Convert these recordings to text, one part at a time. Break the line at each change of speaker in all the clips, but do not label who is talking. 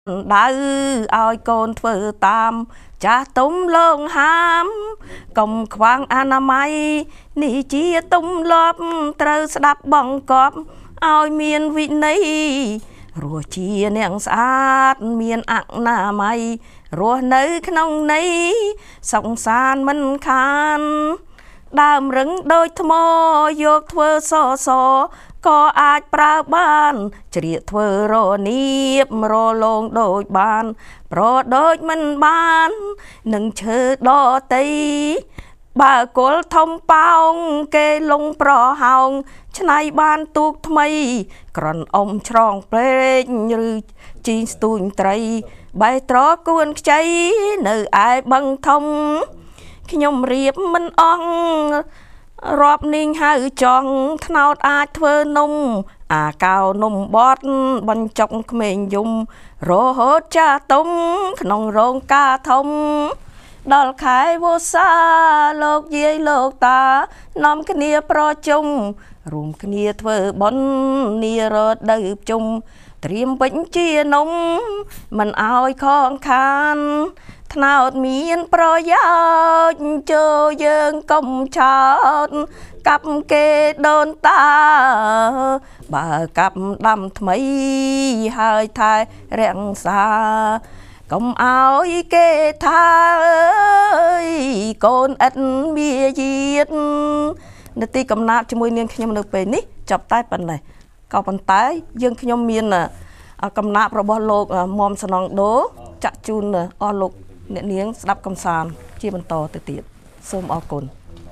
đau ai con thơ tam cha tung lông hám công khoang anamai ni chia tung lọp trơ đắp bằng cọp ai miền vị nấy rùa chia nẹng sát miền ạng na mày rùa nơi nông nấy song san mình khan đam rừng đôi thô dọc thơ so so có ai pra ban chỉ thơ rô niếp rô lông đôi ban pro đôi mình ban nâng chơ đo tây bà cố thông bao kê lông pro hồng này ban tuộc thay còn ông tròn plei như chi tuôn trai bài tró cuốn cháy nơi ai bằng thông khi nhom riệp mình ong rọp ninh hai chọn thao ai thơ nông cao nông bót bánh trong mình dùng rô hốt cha tông nông rong ca thông đòi khai vô xa lộc dây lộc ta nằm cái nia pro chung rùm cái nia thơ bón nia rớt đầy chung triêm bánh chia nông mình ai con khan nào miền pro giáo cho dân công chọn cặp kê đơn ta bà cặp đâm mấy hai thai rèn xa công áo kê tha ơi con ít bia diệt nè ti cầm nạp cho môi niên khi nhom được về ní chập tay phần này cao phần tay dương khi nhom miên là cầm nạp rồi bỏ lột mom sờ nòng đố chặt chun o lục nè niếng đắp cầm sàn chia bàn to từ tiệt xôm o cồn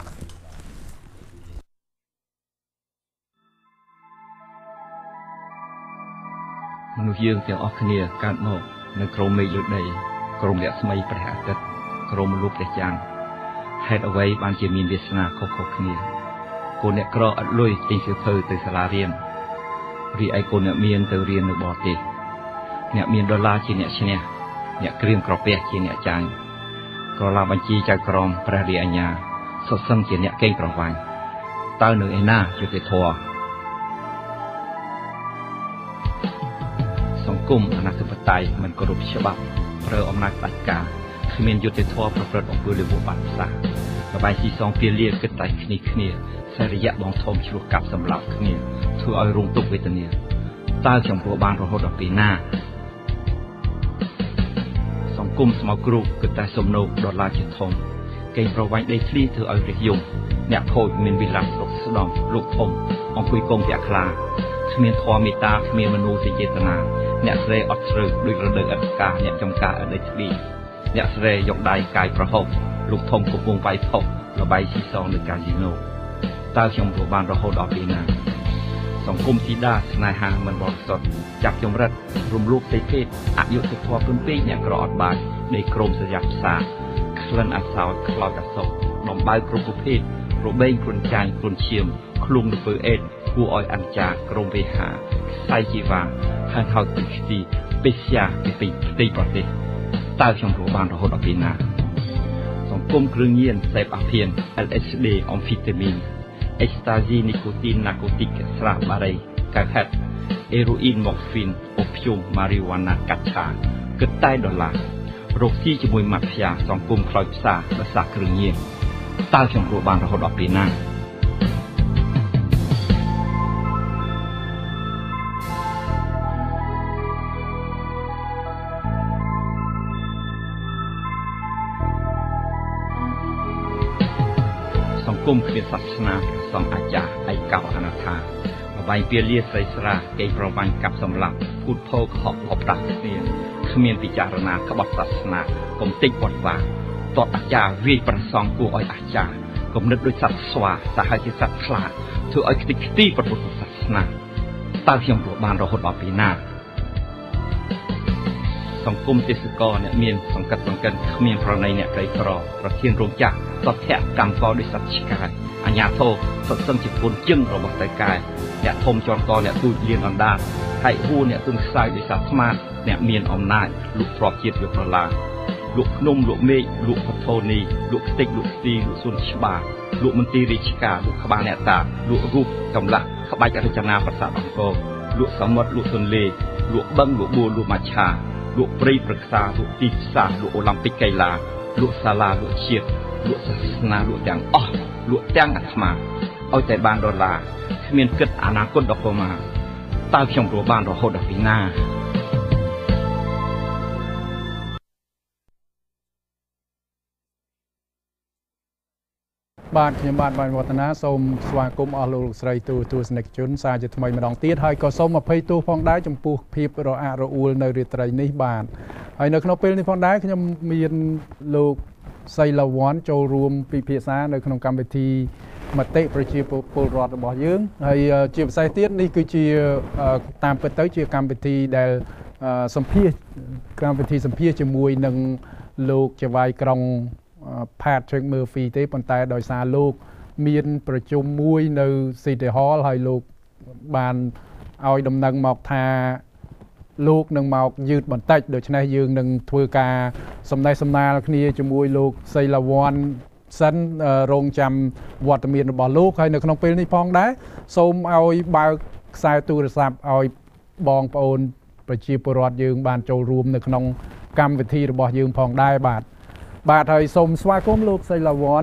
មនុស្សយើងទាំងអស់គ្នាកើតមកនៅក្រមមេឃលើដីក្រមរស្មីព្រះអាទិត្យក្រមលោកព្រះច័ន្ទហេតុអ្វីបានជាមានវាសនាខុសៗគ្នាកូនអ្នកក្រអត់លុយទិញសៀវភៅទៅសាលារៀនរីឯកូនអ្នកមានទៅរៀននៅបរទេសអ្នកមានដុល្លារជាអ្នកឈ្នះអ្នកក្រៀមក្រពះជាអ្នកចាញ់ក្រឡាបញ្ជីចៅក្រមព្រះរាជអាជ្ញាសុទ្ធសឹងជាអ្នកកេងប្រវ័ញ្ចតើនៅឯណាយុត្តិធម៌សង្គមអនាធិបតេយ្យមិនគោរពច្បាប់ប្រើអំណាចផ្ដាច់ការគ្មានយុត្តិធម៌ប្រព្រឹត្តអំពើល្បួសបាត់ផ្សាលបាយស៊ីសងពាលាគិតតែគ្នាសេរីយៈបងធំឆ្លោះកាប់សម្លាប់គ្នាធ្វើឲ្យរងទុក្ខវេទនាតើខ្ញុំព្រោះបានរហូតដល់ពេលណាសង្គមស្មៅគ្រូគិតតែសំណូកដុល្លារជាធំកេងប្រវ័ញ្ចដីធ្លីធ្វើឲ្យរះយំអ្នកខូចមានវិលាសលោកស្ដំលោកធំអង្គុយកងពាក់ខ្លាគ្មានធម៌មេត្តាគ្មានមនោសញ្ចេតនាអ្នកស្រីអត់ស្រើដូចរដូវឥតកាអ្នកចំការអដីធ្លីអ្នកស្រីយកដៃកាយប្រហុកលោកធំកំពុងវាយផុសលបាយស៊ីសងនៅកាស៊ីណូតើខ្ញុំព្រោះបានរហូតដល់ពេលណាសង្គមធីតាស្នេហាមិនបរិសុទ្ធចាប់ចម្រិតរំលោភទេភេទអយុត្តិធម៌ព្រមពេកអ្នកក្រអត់បាច់នៃក្រមសញ្ញាផ្សារក្លិនអាសោចខ្លោចអាសុកដំបៅគ្រប់ប្រភេទរបេងគ្រុនចាញ់គ្រុនឈាមឃ្លុំនៅពើអេតគួរឲ្យអញ្ចាក្រមវេហាខ្សែជីវ៉ាហើយហៅទឹកទីពេស្យាពីផ្ទៃប្រទេសតើខ្ញុំព្រោះបានរហូតដល់ពេលណាសង្គមគ្រឿងញៀនសេពអាភៀន LSD អមហ្វីតាមីនអេស្តាស៊ីនីកូទីនណាកូទីកស្រាបារីកៅហេតអេរ៉ូអ៊ីនម៉ូហ្វីនអូភយូមម៉ារីវ៉ាណាកាឆាគិតតែដុល្លាររកស៊ីជាមួយម៉ាហ្វៀសង្គមខ្លោចផ្សារដោយសារគ្រឿងញៀនតើខ្ញុំព្រោះបានរហូតដល់ពេលណាសង្គមគ្មានសាសនាព្រះសង្ឃអាចារ្យឯកោអនាថាបាយពាលាស្រីស្រាកេងប្រវ័ញ្ចកាប់សម្លាប់ភូតភោកហប់អបដាស់គ្នាគ្មានពិចារណាក្បត់សាសនាកុំតិចវត្តវាតតអាចារ្យវាយប្រសងគួរឲ្យអាចារ្យគំនិតដូចសត្វស្វាសាហាវជាសត្វខ្លាធ្វើឲ្យខ្ទេចខ្ទីប្រពុទ្ធសាសនាតើខ្ញុំព្រោះបានរហូតដល់ពេលណាសង្គមទេសកលអ្នកមានសង្កត់សង្កិនគ្មានប្រណីអ្នកក្រីក្រប្រធានរោងចក្រសត្វកម្មករដោយសត្វឆ្កែអាញាធរសុទ្ធសឹងជាពុនជឹងរបស់តៃកែអ្នកធំជាន់កអ្នកទូចលៀនអណ្ដាតហើយហួរអ្នកទុនខ្សោយដោយសារស្មាតអ្នកមានអំណាចលុកទ្របជាតិយកដុល្លារលក់ភ្នំលក់មេឃលក់ផតូនីលក់ខ្ទេចលក់ស្ទីលក់សួនច្បារលក់មន្ទីររាជការលក់ក្បាលអ្នកតាលក់រូបចម្លាក់ក្បាច់រចនាប្រាសាទអង្គរលក់សមុទ្រលក់ទន្លេលក់បឹងលក់បួលលក់មច្ឆាលលក់ព្រៃប្រឹក្សាលក់ទីផ្សារលក់អូឡ িম্প ិកកីឡាលក់សាលាលក់ជាតិលក់សាសនាលក់ទាំងអស់លក់ទាំងអាត្មាឲ្យតែបានដុល្លារគ្មានគិតអនាគតដល់ប្រមាណតើខ្ញុំរស់បានរហូតដល់ពីណា
បាទខ្ញុំបាទបានវឌ្ឍនាសូមស្វាគមន៍អស់លោកស្រីទស្សនិកជនសារជាថ្មីម្ដងទៀតហើយក៏សូមអភ័យទោសផងដែរចំពោះភាពរអាក់រអួលនៅរាត្រីនេះបាទហើយនៅក្នុងពេលនេះផងដែរខ្ញុំមានលោកសីឡាវ័នចូលរួមពិភាក្សានៅក្នុងកម្មវិធីមតិប្រជាពលរដ្ឋរបស់យើងហើយជាពិសេសទៀតនេះគឺជាតាមពិតទៅជាកម្មវិធីដែលសម្ភាសកម្មវិធីសម្ភាសជាមួយនឹងលោកចៅហ្វាយក្រុងPatrick Murphy ទេប៉ុន្តែដោយសារលោកមានប្រជុំមួយនៅ City Hall ហើយលោកបានឲ្យដំណឹងមកថាលោកនឹងមកយឺតបន្តិចដូច្នេះយើងនឹងធ្វើការសំណេះសំណាលគ្នាជាមួយលោកសីឡាវ័នសិនរងចាំវត្តមានរបស់លោកហើយនៅក្នុងពេលនេះផងដែរសូមឲ្យបើកខ្សែទូរស័ព្ទឲ្យបងប្អូនប្រជាពលរដ្ឋយើងបានចូលរួមនៅក្នុងកម្មវិធីរបស់យើងផងដែរបាទហើយសូមស្វាគមន៍លោកសីឡាវ័ន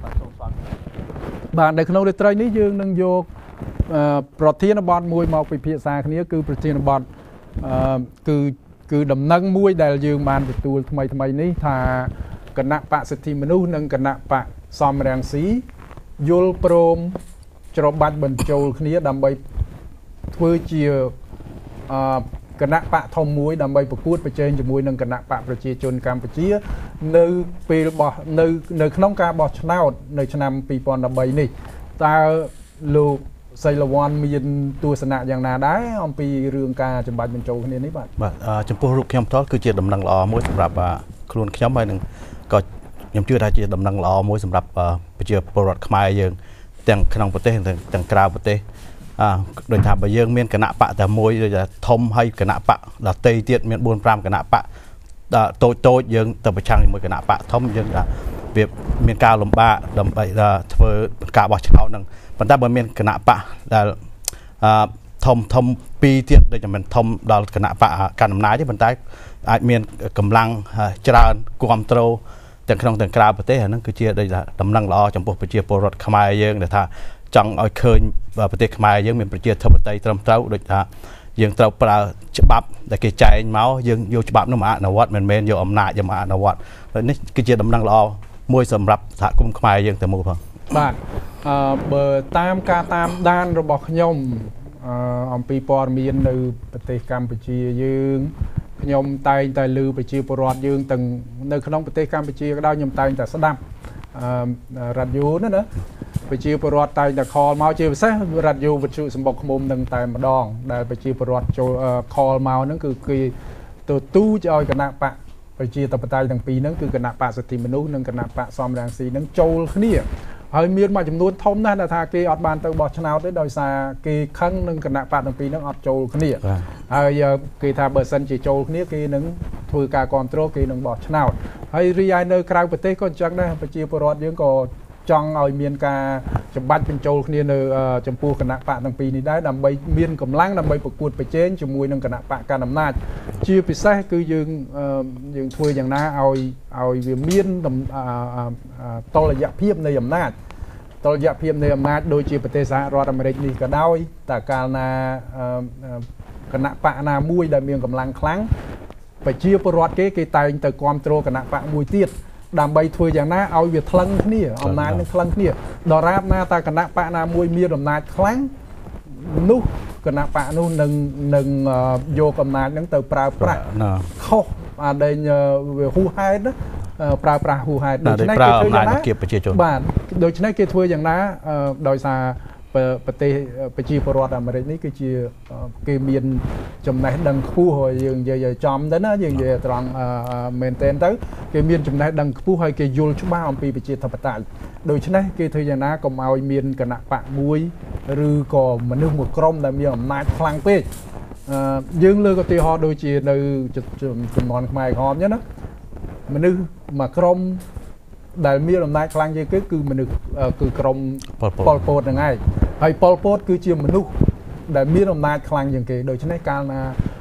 បាទនៅក្នុងរាត្រីនេះយើងនឹងយកប្រធានបទមួយមកពិភាក្សាគ្នាគឺប្រធានបទគឺដំណឹងមួយដែលយើងបានទទួលថ្មីនេះថាគណៈបកសិទ្ធិមនុស្សនិងគណៈបកសំរងស៊ីយល់ព្រមច្របាច់បញ្ចូលគ្នាដើម្បីធ្វើជាគណៈបកធំមួយដើម្បីប្រកួតប្រជែងជាមួយនឹងគណៈបកប្រជាជនកម្ពុជានៅពេលនៅក្នុងការបោះឆ្នោតនៅឆ្នាំ2013នេះតើលោកសីឡាវ័នមានទស្សនៈយ៉ាងណាដែរអំពីរឿងការចម្បាច់បញ្ចូលគ្នានេះបាទ
ចំពោះរូបខ្ញុំផ្ទាល់គឺជាដំណឹងល្អមួយសម្រាប់ខ្លួនខ្ញុំហើយនឹងក៏ខ្ញុំជឿថាជាដំណឹងល្អមួយសម្រាប់ប្រជាពលរដ្ឋខ្មែរយើងទាំងក្នុងប្រទេសទាំងក្រៅប្រទេសដូចថាបើយើងមានគណៈបកតែមួយដូចថាធំហើយគណៈបកដទៃទៀតមាន 4-5 គណៈបកតូចយើងទៅប្រឆាំងជាមួយគណៈបកធំយើងថាវាមានការលំបាកដើម្បីធ្វើការបោះឆ្នោតហ្នឹងប៉ុន្តែបើមានគណៈបកដែលធំពីរទៀតដូចតែមិនធំដល់គណៈបកកណ្ដាលអំណាចទេប៉ុន្តែអាចមានកម្លាំងច្រើនគ្រប់គ្រងទាំងក្នុងទាំងក្រៅប្រទេសអាហ្នឹងគឺជាដូចថាដំណឹងល្អចំពោះប្រជាពលរដ្ឋខ្មែរយើងដែលថាចង់ឲ្យឃើញប្រទេសខ្មែរយើងមានប្រជាធិបតេយ្យត្រឹមត្រូវដូចថាយើងត្រូវប្រើច្បាប់ដែលគេចែងមកយើងយកច្បាប់នោះមកអនុវត្តមិនមែនយកអំណាចយកមកអនុវត្តនេះគឺជាដំណឹងល្អមួយសម្រាប់សហគមន៍ខ្មែរយើងតែមួយផង
បាទបើតាមការតាមដានរបស់ខ្ញុំអំពីព័ត៌មាននៅប្រទេសកម្ពុជាយើងខ្ញុំតែងតែលើប្រជាពលរដ្ឋយើងទាំងនៅក្នុងប្រទេសកម្ពុជាក៏ដោយខ្ញុំតែងតែស្ដាប់រ៉ាឌីយ៉ូណាប្រជាពលរដ្ឋតែងតែខលមកជាពិសេសរ៉ាឌីយ៉ូវិទ្យុសម្បុកឃ្មុំនឹងតែម្ដងដែលប្រជាពលរដ្ឋចូលខលមកហ្នឹងគឺគេទទូចឲ្យគណៈបកប្រជាធិបតេយ្យទាំងពីរហ្នឹងគឺគណៈបកសិទ្ធិមនុស្សនិងគណៈបកសំរងស៊ីហ្នឹងចូលគ្នាហើយមានមួយចំនួនធំណាស់ដែលថាគេអត់បានទៅបោះឆ្នោតទេដោយសារគេខឹងនឹងគណៈបកទាំងពីរហ្នឹងអត់ចូលគ្នាហើយគេថាបើសិនជាចូលគ្នាគេនឹងធ្វើការគ្រប់គ្រងគេនឹងបោះឆ្នោតហើយរីឯនៅក្រៅប្រទេសក៏អញ្ចឹងដែរប្រជាពលរដ្ឋយើងក៏ចង់ឲ្យមានការចម្បាច់បញ្ចូលគ្នានៅចំពោះគណៈបកទាំងពីរនេះដែរដើម្បីមានកម្លាំងដើម្បីប្រកួតប្រជែងជាមួយនឹងគណៈបកកណ្ដាលអំណាចជាពិសេសគឺយើងធ្វើយ៉ាងណាឲ្យវាមានតុល្យភាពនៃអំណាចដូចជាប្រទេសសហរដ្ឋអាមេរិកនេះក៏ដោយតែកាលណាគណៈបកណាមួយដែលមានកម្លាំងខ្លាំងប្រជាពលរដ្ឋគេតែងទៅគ្រប់គ្រងគណៈបកមួយទៀតដើម្បីធ្វើយ៉ាងណាឲ្យវាថ្លឹងគ្នាអំណាចនឹងថ្លឹងគ្នាដរាបណាតើគណៈបកណាមួយមានអំណាចខ្លាំងនោះគណៈបកនោះនឹងយកអំណាចនឹងទៅប្រើប្រាស់ខុសអាដែលវាហួសហេតុណាប្រើប្រាស់ហួសហេតុ
ដូច្នេះគេធ្វើយ៉ាងណា
បាទដូច្នេះគេធ្វើយ៉ាងណាដោយសារប្រទេសប្រជាពលរដ្ឋអាមេរិកនេះគឺជាគេមានចំណេះដឹងខ្ពស់ហើយយើងនិយាយឲ្យចំទៅណាយើងនិយាយត្រង់មែនទែនទៅគេមានចំណេះដឹងខ្ពស់ហើយគេយល់ច្បាស់អំពីប្រជាធិបតេយ្យដូច្នេះគេធ្វើយ៉ាងណាកុំឲ្យមានគណៈបកមួយឬក៏មនុស្សមួយក្រុមដែលមានអំណាចខ្លាំងពេកយើងលើកឧទាហរណ៍ដូចជានៅចំនួនខ្មែរក្រហមអញ្ចឹងណាមនុស្សមួយក្រុមដែលមានអំណាចខ្លាំងជាងគេគឺមនុស្សគឺក្រុមប៉ុលពតហ្នឹងឯងហើយប៉ុលពតគឺជាមនុស្សដែលមានអំណាចខ្លាំងជាងគេដូច្នេះកាលណា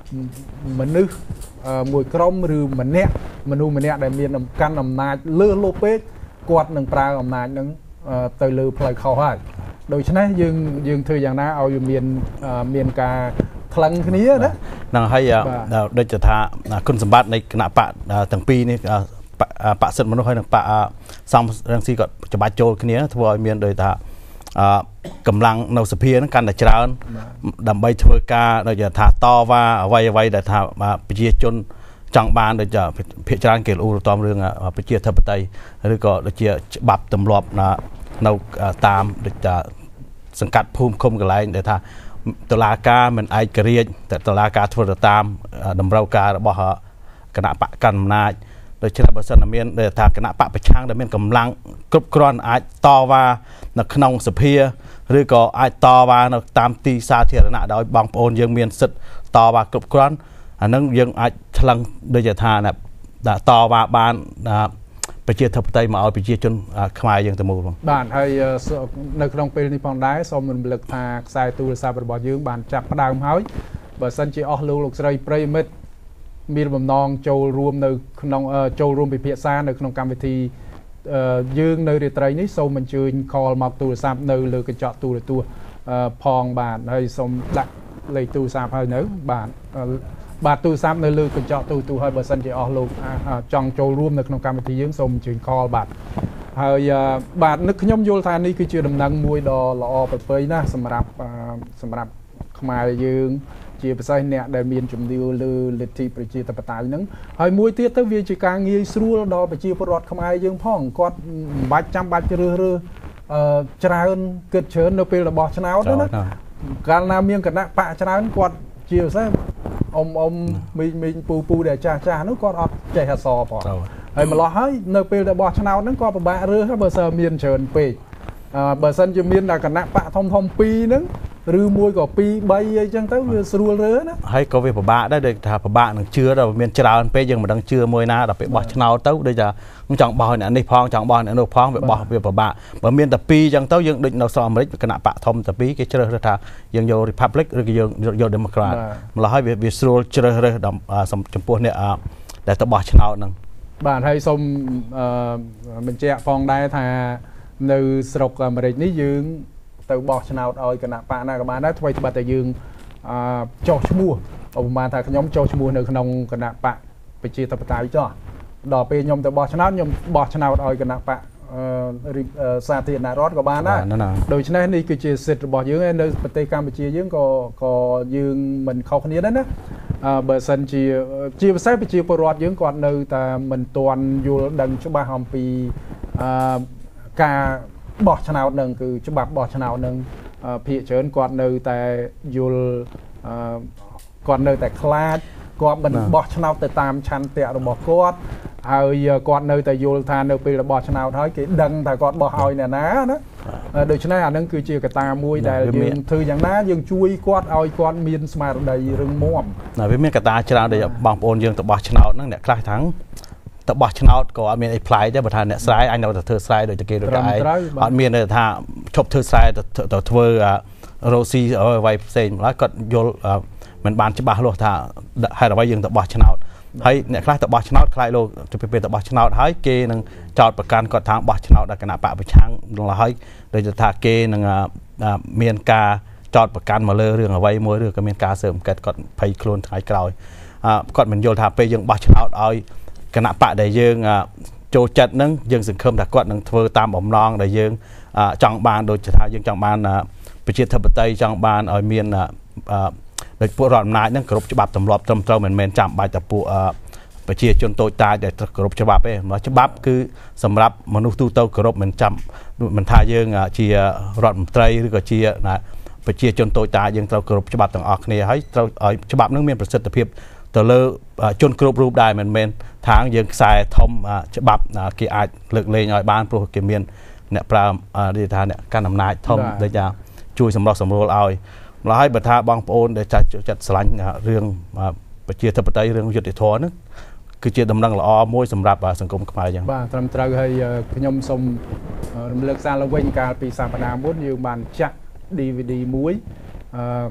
មនុស្សមួយក្រុមឬម្នាក់មនុស្សម្នាក់ដែលមានកាន់អំណាចលើសលោពេកគាត់នឹងប្រើអំណាចនឹងទៅលើផ្លូវខុសហើយដូច្នេះយើងធ្វើយ៉ាងណាឲ្យមានការថ្លឹងគ្នាណា
ហ្នឹងហើយដូចថាគុណសម្បត្តិនៃគណៈបកទាំងពីរនេះបកសិទ្ធិមនុស្សហើយនិងបកសំរងស៊ីក៏ច្បាច់ចូលគ្នាធ្វើឲ្យមានដូចថាកម្លាំងនៅសភាហ្នឹងកាន់តែច្រើនដើម្បីធ្វើការដូចថាតវ៉ាអ្វីដែលថាប្រជាជនចង់បានដូចភាគច្រើនគេលូរតំរឿងប្រជាធិបតេយ្យឬក៏ដូចជាច្បាប់ទម្លាប់នៅតាមដូចថាសង្កាត់ភូមិឃុំកន្លែងដែលថាតុលាការមិនឯករាជ្យតែតុលាការធ្វើទៅតាមតម្រូវការរបស់គណៈបកកណ្ដាលអំណាចដូច្នេះបើសិនមានថាគណៈបកប្រឆាំងដែលមានកម្លាំងគ្រប់គ្រាន់អាចតវ៉ានៅក្នុងសភាឬក៏អាចតវ៉ានៅតាមទីសាធារណៈដោយបងប្អូនយើងមានសិទ្ធិតវ៉ាគ្រប់គ្រាន់អានឹងយើងអាចថ្លឹងដូចថាតវ៉ាបានប្រជាធិបតេយ្យមកឲ្យប្រជាជនខ្មែរយើងទៅមូលផង
បាទហើយនៅក្នុងពេលនេះផងដែរសូមរំលឹកថាខ្សែទូរស័ព្ទរបស់យើងបានចាប់ផ្ដើមហើយបើសិនជាអស់លោកស្រីប្រិមិត្តមានបំណងចូលរួមនៅក្នុងចូលរួមពិភាក្សានៅក្នុងកម្មវិធីយើងនៅរាត្រីនេះសូមអញ្ជើញ call មកទូរស័ព្ទនៅលើកញ្ចក់ទូរទស្សន៍ផងបាទហើយសូមដាក់លេខទូរស័ព្ទហើយនៅបាទទូរស័ព្ទនៅលើកញ្ចក់ទូរទស្សន៍ហើយបើសិនជាអស់លោកចង់ចូលរួមនៅក្នុងកម្មវិធីយើងសូមអញ្ជើញ call បាទហើយបាទនឹកខ្ញុំយល់ថានេះគឺជាដំណឹងមួយដ៏ល្អប្រពៃណាស់សម្រាប់ខ្មែរយើងជាពិសេសអ្នកដែលមានជំនឿលើលទ្ធិប្រជាធិបតេយ្យហ្នឹងហើយមួយទៀតទៅវាជាការងាយស្រួលដល់ប្រជាពលរដ្ឋខ្មែរយើងផងគាត់មិនបាច់ចាំបាច់រើសច្រើនគិតច្រើននៅពេលរបស់ឆ្នោតណាកាលណាមានគណៈបកច្រើនគាត់ជាពិសេសអ៊ំមីងពូដែលចាស់នោះគាត់អត់ចេះអក្សរផងហើយម្លោះហើយនៅពេលរបស់ឆ្នោតហ្នឹងគាត់ពិបាករើសបើសិនមានច្រើនពេកបើសិនជាមានគណៈបកធំ2ហ្នឹងឬមួយក៏2 3អីចឹងទៅវាស្រួលរើណា
ហើយក៏វាពិបាកដែរដូចថាពិបាកនឹងជឿដល់មានច្រើនពេកយើងមិនដឹងជឿមួយណាដល់ពេលបោះឆ្នោតទៅដូចថាចង់បោះអ្នកនេះផងចង់បោះអ្នកនោះផងវាបោះវាពិបាកបើមានតែ2ចឹងទៅយើងដូចនៅសហរដ្ឋអាមេរិកគណៈបកធំតែ2គេជ្រើសរើសថាយើងយក Republic ឬក៏យើងយក Democrat ម្ល៉េះហើយវាស្រួលជ្រើសរើសចំពោះអ្នកដែលទៅបោះឆ្នោតហ្នឹង
បាទហើយសូមបញ្ជាក់ផងដែរថានៅស្រុកអាមេរិកនេះយើងទៅបោះឆ្នោតឲ្យគណៈបកណាក៏បានដែរថ្មីត្បិតតែយើងចុះឈ្មោះឧបមាថាខ្ញុំចុះឈ្មោះនៅក្នុងគណៈបកប្រជាធិបតេយ្យចោះដល់ពេលខ្ញុំទៅបោះឆ្នោតខ្ញុំបោះឆ្នោតឲ្យគណៈបកសាធារណរដ្ឋក៏បានដែរដូច្នេះនេះគឺជាសិទ្ធិរបស់យើងនៅប្រទេសកម្ពុជាយើងក៏យើងមិនខុសគ្នាដែរណាបើសិនជាពិសេសប្រជាពលរដ្ឋយើងគាត់នៅតែមិនទាន់យល់ដឹងច្បាស់អំពីការបោះឆ្នោតនឹងគឺច្បាប់បោះឆ្នោតនឹងភាគច្រើនគាត់នៅតែយល់គាត់នៅតែខ្លាចគាត់មិនបោះឆ្នោតទៅតាមឆន្ទៈរបស់គាត់ហើយគាត់នៅតែយល់ថានៅពេលរបស់ឆ្នោតហើយគេដឹងថាគាត់បោះឲ្យអ្នកណាណាដូច្នេះអានឹងគឺជាកត្តាមួយដែលយើងធ្វើយ៉ាងណាយើងជួយគាត់ឲ្យគាត់មានស្មារតីរឹងមាំ
វាមានកត្តាច្រើនដែលបងប្អូនយើងទៅបោះឆ្នោតហ្នឹងអ្នកខ្លះថាទៅបោះឆ្នោតក៏អត់មានអីផ្លាយដែរបើថាអ្នកស្រែអញនៅតែធ្វើស្រែដូចតែគេដូចឯងអត់មានថាឈប់ធ្វើស្រែទៅធ្វើរ៉ូស៊ីអ្វីផ្សេងម្ល៉េះគាត់យល់មិនបានច្បាស់លាស់ថាហេតុអ្វីយើងទៅបោះឆ្នោតហើយអ្នកខ្លះទៅបោះឆ្នោតខ្លាចលោកទៅពេលទៅបោះឆ្នោតហើយគេនឹងចោទប្រកាន់គាត់ថាបោះឆ្នោតដល់គណៈបកប្រឆាំងដល់ហើយដូចថាគេនឹងមានការចោទប្រកាន់មកលើរឿងអ្វីមួយឬក៏មានការស៊ើបអង្កេតគាត់ភ័យខ្លួនថ្ងៃក្រោយគាត់មិនយល់ថាពេលយើងបោះឆ្នោតឲ្យគណៈបកដែលយើងចូលចិត្តនឹងយើងសង្ឃឹមថាគាត់នឹងធ្វើតាមបំណងដែលយើងចង់បានដូចថាយើងចង់បានប្រជាធិបតេយ្យចង់បានឲ្យមានដូចពួករដ្ឋអំណាចនឹងគ្រប់ច្បាប់ទម្លាប់ត្រឹមត្រូវមិនមែនចាំបាច់តែពួកប្រជាជនតូចតាចដែលគ្រប់ច្បាប់ទេច្បាប់គឺសម្រាប់មនុស្សទូទៅគ្រប់មិនចាំមិនថាយើងជារដ្ឋមន្ត្រីឬក៏ជាប្រជាជនតូចតាចយើងត្រូវគ្រប់ច្បាប់ទាំងអស់គ្នាហើយត្រូវឲ្យច្បាប់នឹងមានប្រសិទ្ធភាពទៅលើជនគ្រប់រូបដែរមិនមែនថាយើងខ្សែធំច្បាប់គេអាចលើកលែងឲ្យបានព្រោះគេមានអ្នកប្រើនិយាយថាអ្នកកាន់អំណាចធំដូចថាជួយសម្រុះសម្រួលឲ្យម្ល៉េះហើយបើថាបងប្អូនដែលចាត់ស្រឡាញ់រឿងប្រជាធិបតេយ្យរឿងយុត្តិធម៌ហ្នឹងគឺជាដំណឹងល្អមួយសម្រាប់សង្គមខ្មែរយ៉ាង
បាទត្រឹមត្រូវហើយខ្ញុំសូមរំលឹកសារឡើងវិញកាលពីសប្តាហ៍មុនយើងបានចាក់ DVD មួយ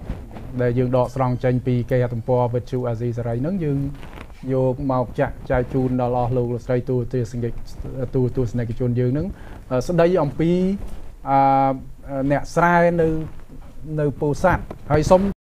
ដែលយើងដកស្រង់ចេញពីគេហទំព័រវិទ្យុអាស៊ីសេរីហ្នឹងយើងយកមកចាក់ចែកជូនដល់អស់លោកលោកស្រីទូទស្សនិកជនយើងហ្នឹងស្ដីអំពីអ្នកស្រែនៅពោធិ៍សាត់ហើយសូម